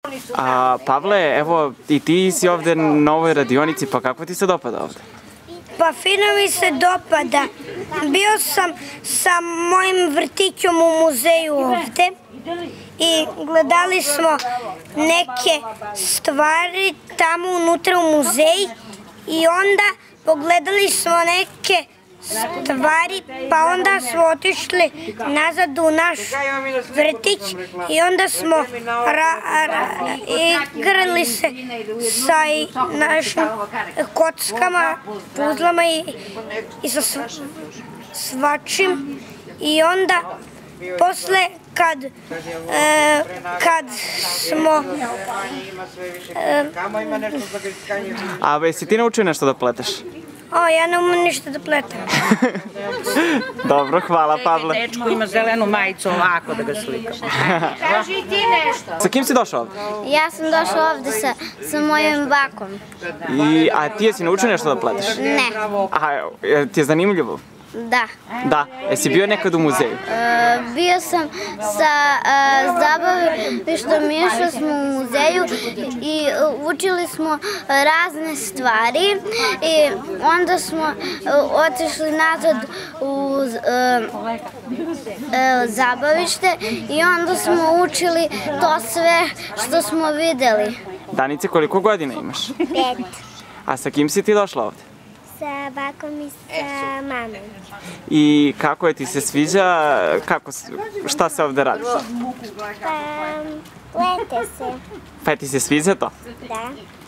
Pavle, evo i ti si ovde na ovoj radionici, pa kako ti se dopada ovde? Pa fino mi se dopada. Bio sam sa mojim vrtićom u muzeju ovde i gledali smo neke stvari tamo unutra u muzeji i onda pogledali smo neke stvari, pa onda smo otišli nazad u naš vrtić i onda smo igrali se sa našim kockama, puzlama i sa svačim i onda posle kad smo... Jesi ti naučio nešto da pleteš? Ja ne umem ništa da pletam. Dobro, hvala Pavle. Dečko ima zelenu majicu, ovako da ga slikamo. Kaži i ti nešto. Sa kim si došao ovde? Ja sam došla ovde sa mojim bakom. A ti jesi naučio nešto da pleteš? Ne. Ti je zanimljivo? Da. Da. Jesi bio nekad u muzeju? Bio sam sa zabavištom, išli smo u muzeju i učili smo razne stvari i onda smo otišli nazad u zabavište i onda smo učili to sve što smo videli. Danice, koliko godina imaš? 5. A sa kim si ti došla ovde? Sa bakom i sa mamom. I kako je ti se sviđa, šta se ovde radi? Pa, lete se. Pa ti se sviđa to? Da.